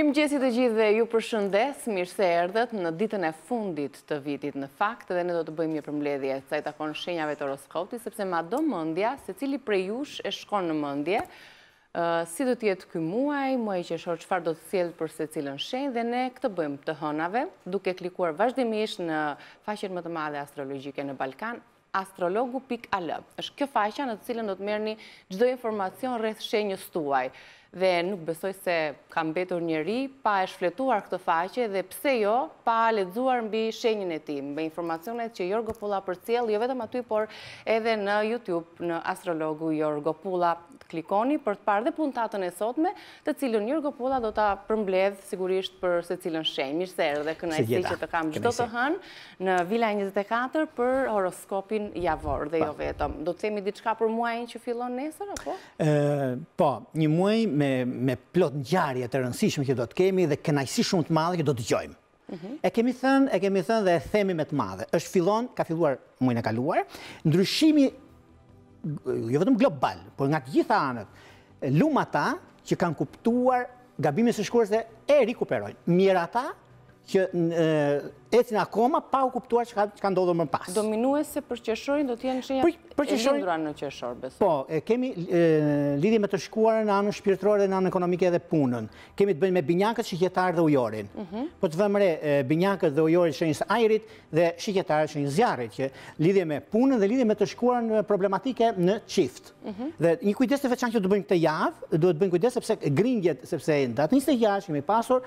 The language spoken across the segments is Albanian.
Mirëmëngjesi të gjithë dhe ju përshëndes, mirë se erdhët në ditën e fundit të vitit në fakt dhe ne do të bëjmë një përmbledhje sa i takon shenjave të horoskopit, sepse maddo mendja se cili prej jush e shkon në mendje, si do të jetë ky muaj qershor, çfarë do të sjellë për secilën shenjë dhe ne këtë bëjmë të hënave, duke klikuar vazhdimisht në faqen më të madhe astrologjike në Ballkan, astrologu.al. Është kjo faqja në të cilën do të merrni çdo informacion rreth shenjës tuaj. Dhe nuk besoj se ka mbetur njeri pa e shfletuar këtë faqe dhe pse jo pa lexuar mbi shenjën e tij, me informacionet që Jorgo Pulla përcjell, jo vetëm aty, por edhe në YouTube, në astrologu Jorgo Pulla. Klikoni për të parë dhe puntatën e sotme, të cilën Jorgo Pulla do ta përmbledh sigurisht për secilën shenjë. Mirë se erdhe, kënaqësi që të kam çdo të hënë në Villa 24 për horoskopin javor dhe jo vetëm. Do të themi diçka për muajin që fillon nesër apo? Po, një muaj me plot ngjarje të rëndësishme që do të kemi dhe kënaqësi shumë të madhe që do të dëgjojmë. E kemi thënë dhe e themi me të madhe. Ka filluar muajin e kaluar, ndryshimi jo vetëm global, por nga të gjitha anët, lumë ata që kanë kuptuar gabimin e shkuarës dhe e rikuperojnë. Mirë ata që ecin akoma pa u kuptuar që ka ndodhur më pas. Dominuese për qershorin do të jenë shenjat e lindura në qershor, besoj. Po, kemi lidhje me të shkuarën në anën shpirtërore, në anën ekonomike dhe punën. Kemi të bëjmë me binjakët, shqyqetarë dhe ujorin. Po të vëmë re, binjakët dhe ujorit shenjës ajrit dhe shqyqetarët shenjës zjarrit, që lidhje me punën dhe lidhje me të shkuarën problematike në qift. Dhe një kujdes të veçantë që do bëjmë këtë javë, duhet bëjmë kujdes sepse grindjet, sepse datë 26 kemi pasur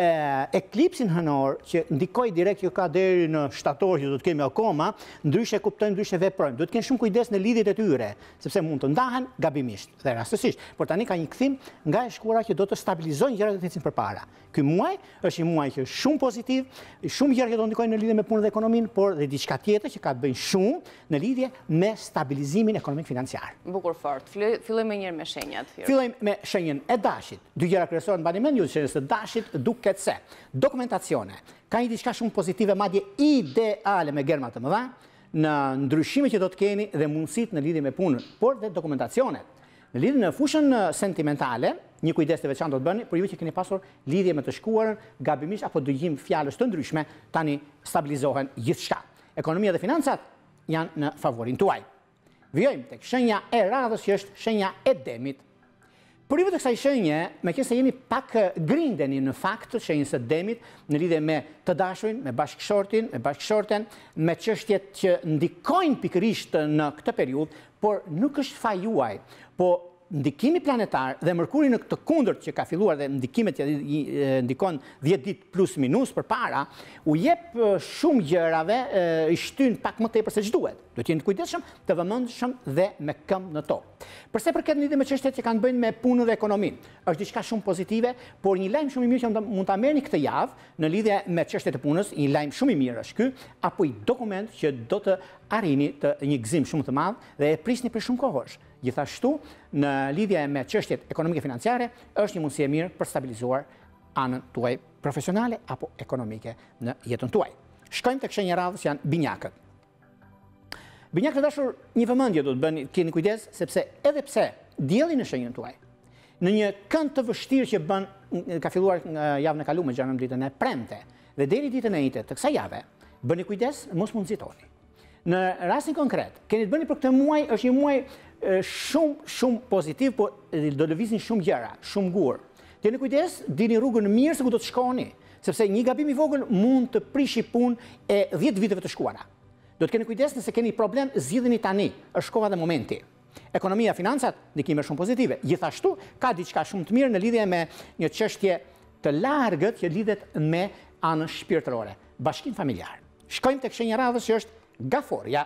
eklipsin hënor që ndikoi direkt që ka deri në shtator që do të kemi akoma, ndryshe kuptojmë, ndryshe veprojmë. Do të kenë shumë kujdes në lidhjet e tyre, sepse mund të ndahen gabimisht dhe rastësisht. Por tani ka një kthim nga e shkuara që do të stabilizojnë gjërat që ecin përpara. Ky muaj është një muaj që është shumë pozitiv, shumë gjëra që do ndikojnë në lidhje me punën dhe ekonominë, por dhe diçka tjetër që ka të bëjë shumë në lidhje me stabilizimin ekonomik financiar. Bukur fort. Fillojmë me njëherë me shenjat. Fillojmë me shenjën e dashit. Dy gjëra kryesore mbani mend ju, shenjës së dashit duket se dokumentacione ka një diçka shumë pozitive, madje ideale me germa të mëdha në ndryshimet që do të keni dhe mundësitë në lidhje me punën, por dhe dokumentacionet. Në lidhje në fushën sentimentale, një kujdes të veçantë do të bëni, por ju që keni pasur lidhje me të shkuarën, gabimisht apo dëgjim fjalësh të ndryshme, tani stabilizohen gjithçka. Ekonomia dhe financat janë në favorin tuaj. Vijojmë tek shenja e radhës që është shenja e demit. Por i vetë kësaj shenje, meqense jemi pak grindeni në fakt shenjës së demit në lidhje me të dashurin, me bashkëshorten, me çështjet që ndikojnë pikërisht në këtë periudhë, por nuk është faji juaj, po ndikimi planetar dhe Mërkuri në këtë kundërt që ka filluar dhe ndikimet që ndikon 10 ditë plus minus përpara, u jep shumë gjërave, i shtyn pak më tepër se ç'duhet. Do të jeni të kujdesshëm, të vëmendshëm dhe me këmbë në tokë. Përse përket lidhje me çështjet që kanë bëjnë me punën dhe ekonominë, është diçka shumë pozitive, por një lajm shumë i mirë që mund ta merrni këtë javë në lidhje me çështjet e punës, një lajm shumë i mirë është ky, apo i dokument që do të arrini të një gëzim shumë të madh dhe e prisni për shumë kohësh. Gjithashtu, në lidhje me çështjet ekonomike financiare, është një mundësi e mirë për stabilizuar anën tuaj profesionale apo ekonomike në jetën tuaj. Shkojmë tek shenja e radhës, janë binjakët. Binjakët dashur, një vëmendje do të bëni, keni kujdes, sepse edhe pse dielli në shenjën tuaj, në një kënd të vështirë që ka filluar javën e kaluar, gjatë ditën e premte, dhe deri ditën e njëjtë të kësaj jave, bëni kujdes, mos mund nxitoni. Në rastin konkret, keni të bëni për këtë muaj, është një muaj shumë pozitiv, por do lëvizin shumë gjëra, shumë gur. Keni kujdes, dini rrugën mirë se ku do të shkoni, sepse një gabim i vogël mund të prishi punë e 10 viteve të shkuara. Do të keni kujdes nëse keni problem, zgjidhni tani, është koha dhe momenti. Ekonomia, financat, ndikime shumë pozitive. Gjithashtu, ka diçka shumë të mirë në lidhje me një çështje të largët që lidhet me anën shpirtërore, bashkim familjar. Shkojmë tek shenja e radhës që është gaforja.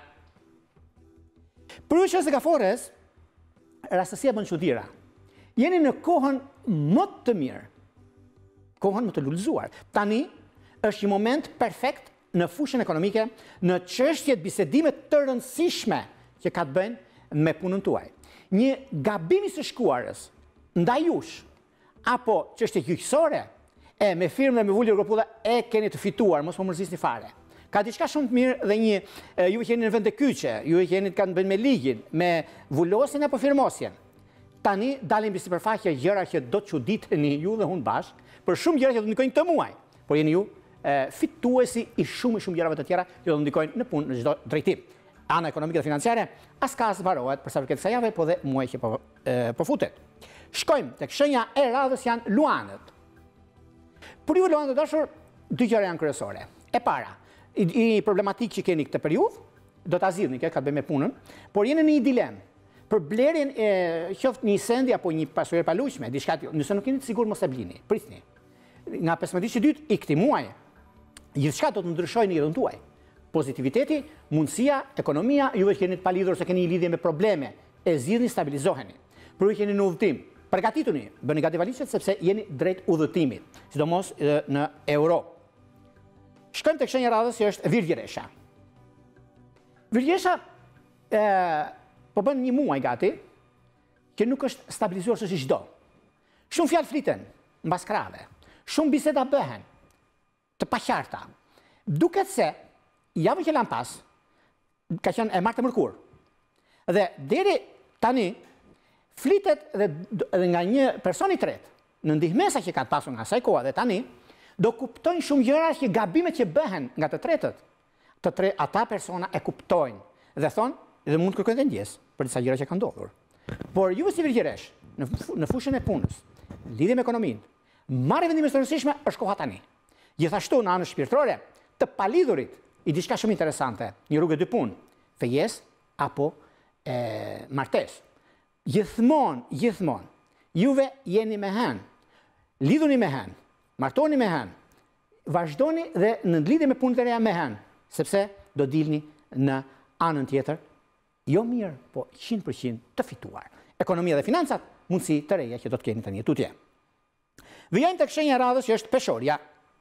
Për ju që është gafores, rastësia bën çuditëra. Jeni në kohën më të mirë, kohën më të lullëzuar. Tani është një moment perfekt në fushën ekonomike, në çështjet bisedime të rëndësishme që ka të bëjnë me punën tuaj. Një gabim i së shkuarës ndaj jush, apo çështje gjyqësore, me firmën dhe me Vulli Jorgo Pulla e keni të fituar, mos më mërzisni fare. Ka diçka shumë të mirë dhe ju jeni në vend të kyçe, ju jeni kanë bënë me ligjin, me vulosjen apo firmosjen. tani dalim mbi sipërfaqe gjëra që do të çuditeni ju dhe unë bashkë, për shumë gjëra që do të ndikojnë këtë muaj. Por jeni ju fituesi i shumë gjërave të tjera që do të ndikojnë në punë në çdo drejtim. Ana ekonomike dhe financiare as ka as varohet për sa përket kësaj jave, po dhe muaj që po futet. Shkojmë tek shenja e radhës, janë luanët. Për ju luanët dashur, dy gjëra janë kryesore. E para, i problematik që keni këtë periudhë, do ta zgjidhni, kjo ka të bëjë me punën, por jeni në një dilemë. Për blerjen e qoftë një sendi apo një pasuri e paluajtshme, diçka tjetër, nëse nuk jeni të sigurt mos e blini, prisni. Nga 15-22 i këtij muaji, gjithçka do të ndryshojë në jetën tuaj. Pozitiviteti, mundësia, ekonomia, juve që keni të palidhur se keni një lidhje me probleme, e zgjidhni, stabilizoheni. Për ju keni në udhëtim, përgatituni, bëni gati valizat sepse jeni drejt udhëtimit, sidomos në Europë. Shkojmë tek shenja e radhës që është Virgjëresha. Virgjëresha po bën një muaj gati që nuk është stabilizuar si çdo. Shumë fjalë fliten mbas krave, shumë biseda bëhen të paqarta. Duket se javën që lan pas ka qenë e martë e mërkur. Dhe deri tani flitet edhe nga një person i tretë, në ndihmesa që ka të pasur nga asaj koha dhe tani, do kuptojnë shumë gjëra që gabimet që bëhen nga të tretët. Ata persona e kuptojnë dhe thonë dhe mund të kërkojnë dhe ndjes për disa gjëra që kanë ndodhur. Por ju si Virgjëresh, në fushën e punës, lidhje me ekonominë, marrë vendime të rëndësishme është koha tani. Gjithashtu në anën shpirtërore, të palidhurit i diçka shumë interesante, një rrugë e dy punë, fejes apo martesë. Gjithmonë, juve jeni me hen, lidhuni me hen, martoni me hen, vazhdoni dhe në lidhje me punët e reja me hen, sepse do dilni në anën tjetër, jo mirë, po 100% të fituar. Ekonomia dhe financat, mundësi të reja që do të keni të një tutje. Vijajmë tek shenja e radhës që është peshorja.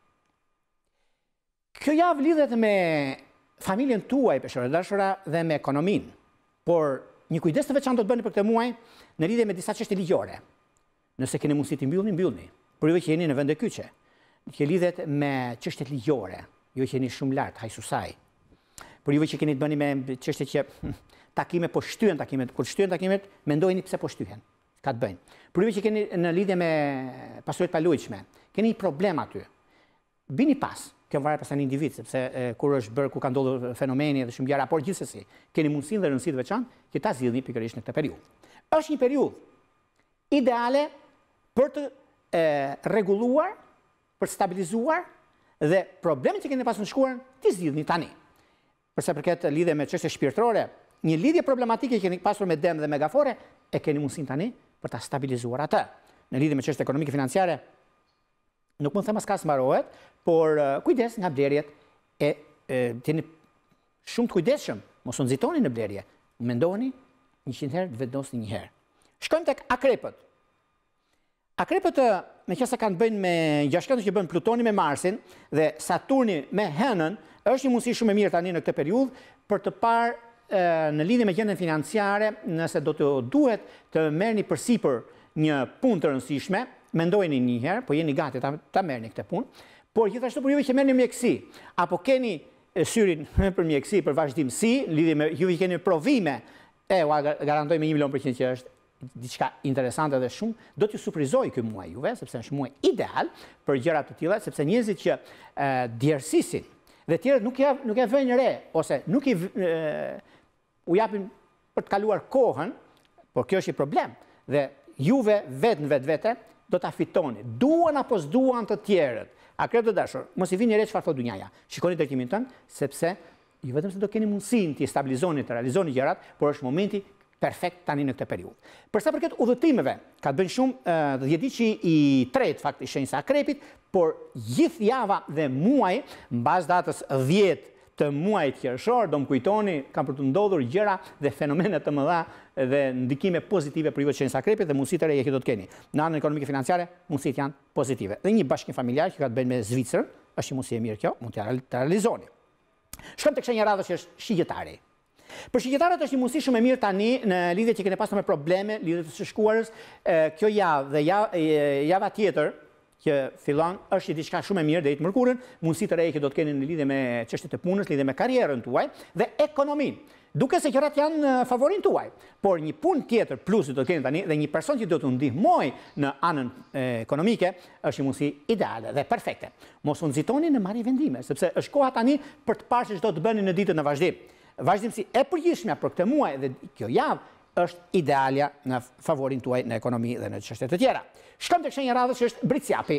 Kjo javë lidhet me familjen tuaj, peshore dashura, dhe me ekonominë, por një kujdes të veçantë do të bëni për këtë muaj në lidhje me disa çështje ligjore. Nëse keni mundësi të mbyllni. Por ju që jeni në vend e kyçe, që lidhet me çështjet ligjore, ju që jeni shumë lart, hajsusaj. Por ju që keni të bëni me çështje që takime po shtyhen takimet, kur shtyhen takimet, mendojeni pse po shtyhen. Ka të bëjnë. Por ju që keni në lidhje me pasuritë paluajtshme, keni një problem aty. Bini pas. Kjo varet pas një individ, sepse kur është bërë, ku ka ndodhur fenomeni dhe shumë gjëra, por gjithsesi, keni mundësinë dhe rëndësinë të veçantë që ta zgjidhni pikërisht në këtë periudhë. Është një periudhë ideale për të rregulluar, për stabilizuar dhe problemet që keni pasur në shkuarën t'i zgjidhni tani. Për sa përket lidhje me çështje shpirtërore, një lidhje problematike që keni pasur me dëm dhe me gafore, e keni mundësinë tani për ta stabilizuar atë. Në lidhje me çështje ekonomike financiare, nuk mund të them as ka smarohet, por kujdes nga blerjet e jeni shumë të kujdesshëm, mos u nxitoni në blerje. Mendoni 100 herë, vetosni një herë. Shkojmë tek akrepët. Akrepët meqense kanë bëjnë me gjashtë që bën Plutoni me Marsin dhe Saturni me Hënën, është një mundësi shumë e mirë tani në këtë periudhë për të parë në lidhje me gjendjen financiare, nëse do të duhet të merrni përsipër një punë të rëndësishme, mendojeni një herë, po jeni gati ta merrni këtë punë. Por gjithashtu për juve që merrni mjekësi, apo keni syrin për mjekësi, për vazhdimsi, lidhje me juve që keni provime, garantoj me 100% që është diçka interesante dhe shumë, do t'ju surprizoj ky muaj juve, sepse është muaj ideal për gjëra të tilla, sepse njerëzit që djersisin dhe tjerët nuk e vënë re, ose nuk u japin për të kaluar kohën, por kjo është një problem. Dhe juve vetë në vetvete do ta fitoni. Duan apo s'duan të tjerët. Akrep të dashur, mos i vini re çfarë thotë dunjaja. Shikoni drejtimin tënd, sepse ju vetëm se do keni mundësinë të stabilizoni, të realizoni gjërat, por është momenti perfekt tani në këtë periudhë. Për sa përket udhëtimeve, ka të bëjnë shumë dhjetëdiçi i tretë fakt i shenjës së Akrepit, por gjithë java dhe muaji mbas datës 10 të muajit qershor do më kujtoni kanë për të ndodhur gjëra dhe fenomene të mëdha dhe ndikime pozitive për ju të shenjës së Akrepit dhe mundësitë e reja që do të keni. Në anën ekonomike financiare, mundësitë janë pozitive. Dhe një bashkim familjar që ka të bëjë me Zvicrën, është një mundësi e mirë kjo, mund të realizoni. Shkojmë tek shenja e radhës që është shigjetari. Për shigjetarët është një mundësi shumë e mirë tani në lidhje që keni pasur me probleme, lidhje të së shkuarës, kjo javë dhe java tjetër, që fillon është diçka shumë e mirë deri të mërkurën, mundësi të reja që do të keni në lidhje me çështjet e punës, lidhje me karrierën tuaj dhe ekonominë. Duke se gjërat janë favorin tuaj, por një punë tjetër plus do të keni tani dhe një person që do të ndihmoj në anën ekonomike është një mundësi ideale dhe perfekte. Mos u nxitoni në marrje vendime, sepse është koha tani për të parë se ç'do të bëni në ditën e vazhdim. Vazhdimsi e përgjithshme për këtë muaj dhe kjo javë është idealja në favorin tuaj në ekonomi dhe në çështje të tjera. Shkojmë tek shenja radhës që është Bricjapi.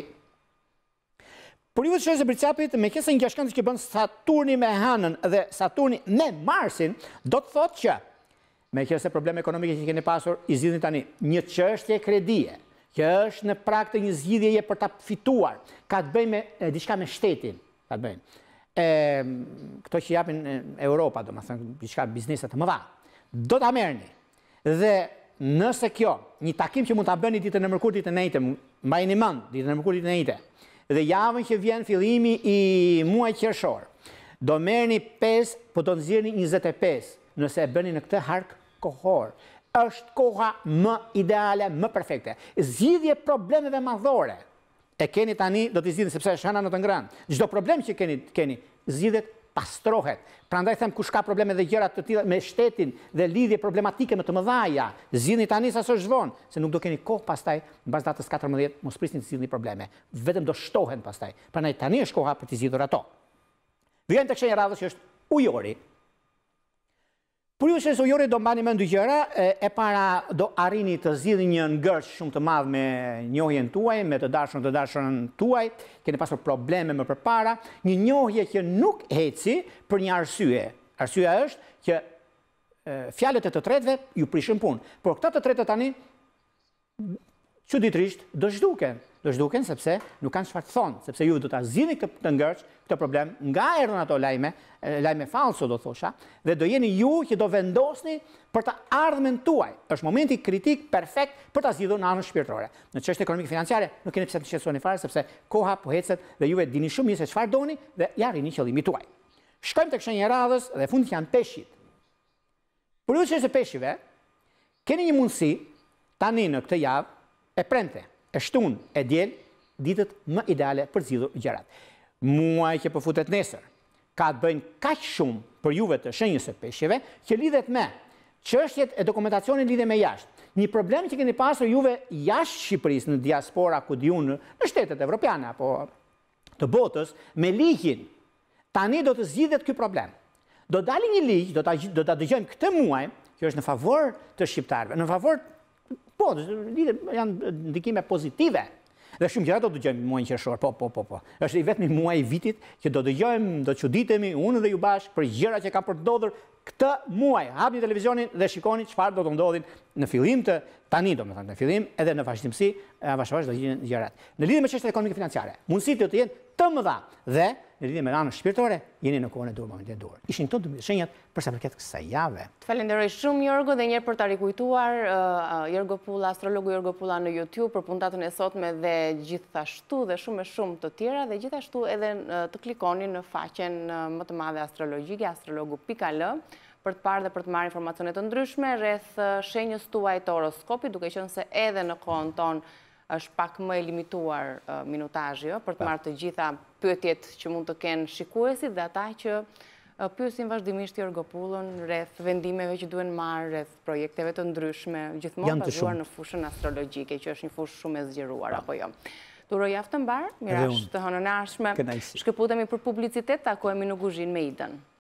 Por ju të shenjës e Bricjapit, me kësë një shkëndës që bën Saturni me Hënën dhe Saturni me Marsin, do të thotë që, me kësë probleme ekonomike që keni pasur, i zgjidhni tani një çështje kredie, që është në prag të një zgjidhjeje për ta fituar, ka të bëjë me diçka me shtetin, ka të bëjë. Këto që japin Europa, do më thënë, diçka biznese të mëdha, do ta merrni. Dhe nëse kjo, një takim që mund ta bëni ditën e mërkurë, ditën e njëjtë, mbajini mend, ditën e mërkurë, ditën e njëjtë, dhe javën që vjen fillimi i muaj qershor, do merrni 5, po do nxjerrni 25, nëse e bëni në këtë hark kohor. Është koha më ideale, më perfekte. Zgjidhje problemeve madhore. E keni tani, do t'i zgjidhni sepse është hëna në të ngrënë. Çdo problem që keni, zgjidhet, pastrohet. Prandaj them kush ka probleme dhe gjëra të tilla me shtetin dhe lidhje problematike më të mëdha, zgjidhni tani sa s'është vonë, se nuk do keni kohë pastaj mbas datës 14, mos prisni të zgjidhni probleme. Vetëm do shtohen pastaj. Prandaj tani është koha për të zgjidhur ato. Vjen tek shenja radhës që është Ujori. Por ju që Ujori do mbani mend dy gjëra, e para do arrini të zgjidhni një ngërç shumë të madh me njohjen tuaj, me të dashurën tuaj, keni pasur probleme më përpara, një njohje që nuk eci për një arsye. Arsyeja është që fjalët e të tretëve ju prishën punë, por këta të tretë tani çuditërisht do zhduken sepse nuk kanë çfarë të thonë, sepse ju do ta zgjidhni këtë ngërç, këtë problem, nga erdhën ato lajme falso do thosha, dhe do jeni ju që do vendosni për të ardhmen tuaj. Është momenti kritik perfekt për ta zgjidhur në anën shpirtërore. Në çështje ekonomike financiare nuk keni pse të shqetësoni fare sepse koha po ecet dhe juve dini shumë mirë se çfarë doni dhe ja arrini qëllimin tuaj. Shkojmë tek shenja e radhës dhe fundit janë peshqit. Por ju që e peshqive, keni një mundësi tani në këtë javë e premte, e shtunë, e diel, ditët më ideale për zgjidhur gjërat. Muaj që po futet nesër, ka të bëjnë kaq shumë për juve të shenjës së peshqeve që lidhet me çështjet e dokumentacionit lidhe me jashtë. Një problem që keni pasur juve jashtë Shqipërisë në diaspora ku diun në shtetet evropiane apo të botës me ligjin. Tani do të zgjidhet ky problem. Do dalë një ligj, do ta dëgjojmë këtë muaj, që është në favor të shqiptarëve, në favor po, janë ndikime pozitive. Dhe shumë gjëra do dëgjojmë muajin qershor. Po. Është i vetmi muaj i vitit që do dëgjojmë, do çuditemi unë dhe ju bashkë për gjëra që kanë për të ndodhur këtë muaj. Hapni televizionin dhe shikoni çfarë do të ndodhin në fillim të tani, domethënë në fillim edhe në vazhdimsi, avash do gjejnë gjërat. Në lidhje me çështjet ekonomike financiare, mundësitë do të jenë të mëdha dhe në lidhje me anën shpirtërore, jeni në kohën e dur, momentin e dur. Ishin këto 12 shenjat për sa përket kësaj jave. Të falenderoj shumë Jorgo dhe një herë për ta rikujtuar Jorgo Pulla, astrologu Jorgo Pulla në YouTube për puntatën e sotme dhe gjithashtu dhe shumë të tjera dhe gjithashtu edhe të klikoni në faqen më të madhe astrologjike astrologu.al për të parë dhe për të marrë informacione të ndryshme rreth shenjës tuaj të horoskopit, duke qenë se edhe në kohën tonë është pak më e limituar minutazhi për të marrë të gjitha pyetjet që mund të kenë shikuesit dhe ata që pyesin vazhdimisht Jorgo Pullën rreth vendimeve që duhen marrë, rreth projekteve të ndryshme, gjithmonë bazuar në fushën astrologjike, që është një fushë shumë e zgjeruar apo jo. Duroj javë të mbar, mirash të hënën ardhshme. Shkëputemi për publicitet, takohemi në Kuzhinë me Idën.